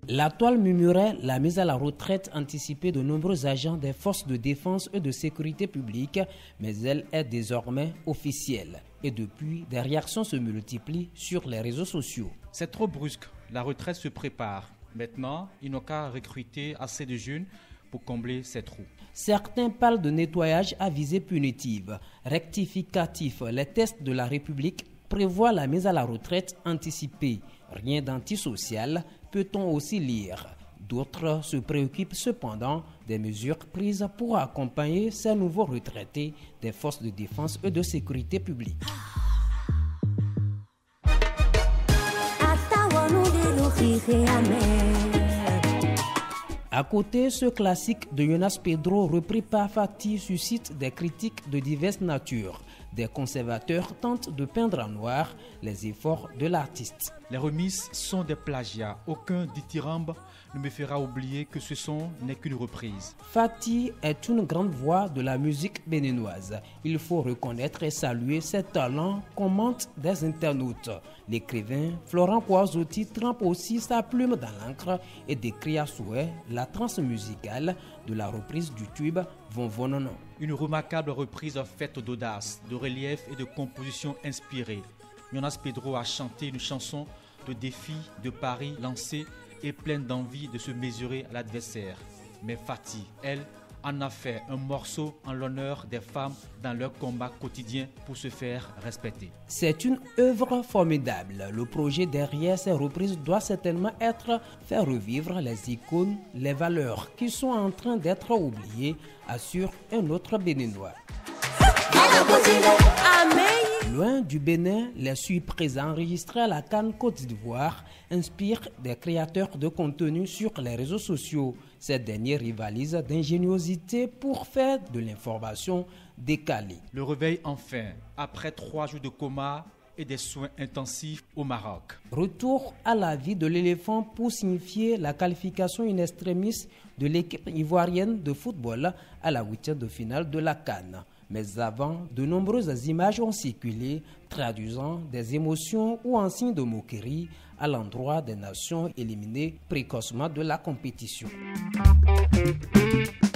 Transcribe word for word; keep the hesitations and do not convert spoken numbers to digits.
La toile murmurait la mise à la retraite anticipée de nombreux agents des forces de défense et de sécurité publique, mais elle est désormais officielle. Et depuis, des réactions se multiplient sur les réseaux sociaux. C'est trop brusque, la retraite se prépare. Maintenant, il n'a qu'à recruter assez de jeunes pour combler ces trous. Certains parlent de nettoyage à visée punitive. Rectificatif, les tests de la République prévoient la mise à la retraite anticipée. Rien d'antisocial, peut-on aussi lire. D'autres se préoccupent cependant des mesures prises pour accompagner ces nouveaux retraités des forces de défense et de sécurité publique. À côté, ce classique de Yonas Pedro, repris par Fati, suscite des critiques de diverses natures. Des conservateurs tentent de peindre en noir les efforts de l'artiste. Les remises sont des plagiats. Aucun dithyrambe ne me fera oublier que ce son n'est qu'une reprise. Fati est une grande voix de la musique béninoise. Il faut reconnaître et saluer ses talents, commentent des internautes. L'écrivain Florent Kouazotti trempe aussi sa plume dans l'encre et décrit à souhait la trance musicale de la reprise du tube Von Vonono. Une remarquable reprise faite d'audace, de relief et de composition inspirée. Yonas Pedro a chanté une chanson de défi, de pari lancé et pleine d'envie de se mesurer à l'adversaire. Mais Fati, elle, en a fait un morceau en l'honneur des femmes dans leur combat quotidien pour se faire respecter. C'est une œuvre formidable. Le projet derrière ces reprises doit certainement être faire revivre les icônes, les valeurs qui sont en train d'être oubliées, assure un autre Béninois. Loin du Bénin, les surprises enregistrées à la Cannes Côte d'Ivoire inspirent des créateurs de contenu sur les réseaux sociaux. Ces derniers rivalisent d'ingéniosité pour faire de l'information décalée. Le réveil enfin, après trois jours de coma et des soins intensifs au Maroc. Retour à la vie de l'éléphant pour signifier la qualification in extremis de l'équipe ivoirienne de football à la huitième de finale de la Cannes. Mais avant, de nombreuses images ont circulé, traduisant des émotions ou en signe de moquerie à l'endroit des nations éliminées précocement de la compétition.